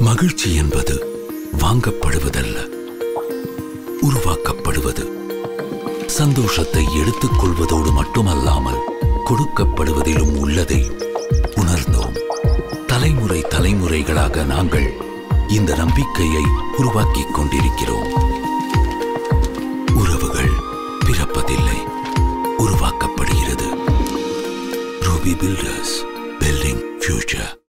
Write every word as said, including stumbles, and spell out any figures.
மகிழ்ச்சி என்பது வாங்கப்படுவதல்ல, உருவாக்கப்படுவது. சந்தோஷத்தை எடுத்துக் கொள்வதோடு மட்டுமல்லாமல் கொடுக்கப்படுவதிலும் உள்ளதை உணர்ந்தோம். தலைமுறை தலைமுறைகளாக நாங்கள் இந்த நம்பிக்கையை உருவாக்கிக் கொண்டிருக்கிறோம். உறவுகள் பிறப்பதில்லை, உருவாக்கப்படுகிறது. Ruby filters.